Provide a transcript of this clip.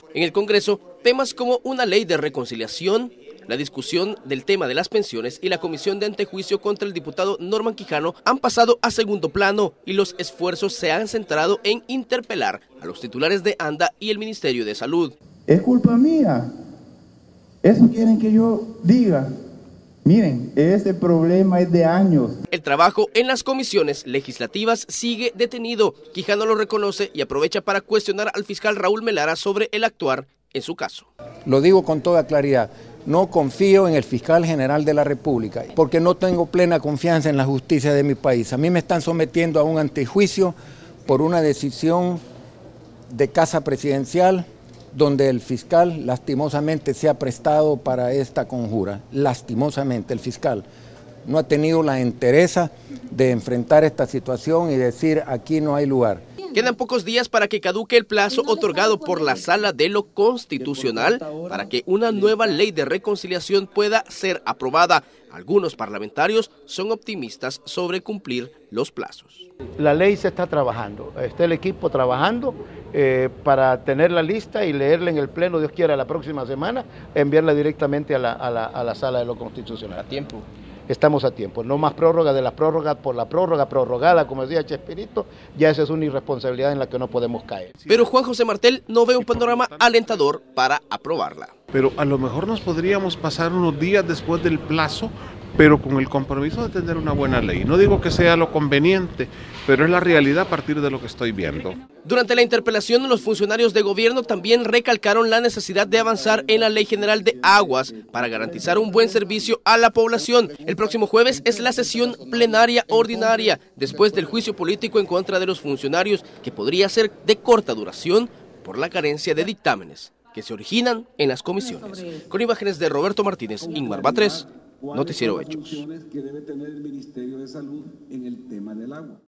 En el Congreso, temas como una ley de reconciliación, la discusión del tema de las pensiones y la comisión de antejuicio contra el diputado Norman Quijano han pasado a segundo plano y los esfuerzos se han centrado en interpelar a los titulares de ANDA y el Ministerio de Salud. Es culpa mía. Eso quieren que yo diga. Miren, este problema es de años. El trabajo en las comisiones legislativas sigue detenido. Quijano lo reconoce y aprovecha para cuestionar al fiscal Raúl Melara sobre el actuar en su caso. Lo digo con toda claridad, no confío en el fiscal general de la República porque no tengo plena confianza en la justicia de mi país. A mí me están sometiendo a un antejuicio por una decisión de casa presidencial donde el fiscal lastimosamente se ha prestado para esta conjura. Lastimosamente el fiscal no ha tenido la entereza de enfrentar esta situación y decir aquí no hay lugar. Quedan pocos días para que caduque el plazo otorgado por la Sala de lo Constitucional para que una nueva ley de reconciliación pueda ser aprobada. Algunos parlamentarios son optimistas sobre cumplir los plazos. La ley se está trabajando, está el equipo trabajando para tenerla lista y leerla en el Pleno, Dios quiera, la próxima semana, enviarla directamente a la Sala de lo Constitucional. ¿A tiempo? Estamos a tiempo, no más prórroga de la prórroga por la prórroga prorrogada, como decía Chespirito, ya esa es una irresponsabilidad en la que no podemos caer. Pero Juan José Martel no ve un panorama alentador para aprobarla. Pero a lo mejor nos podríamos pasar unos días después del plazo, pero con el compromiso de tener una buena ley. No digo que sea lo conveniente, pero es la realidad a partir de lo que estoy viendo. Durante la interpelación, los funcionarios de gobierno también recalcaron la necesidad de avanzar en la Ley General de Aguas para garantizar un buen servicio a la población. El próximo jueves es la sesión plenaria ordinaria, después del juicio político en contra de los funcionarios, que podría ser de corta duración por la carencia de dictámenes que se originan en las comisiones. Con imágenes de Roberto Martínez, Ingmar Batres, Noticiero Hechos. Que debe tener el Ministerio de Salud en el tema del agua.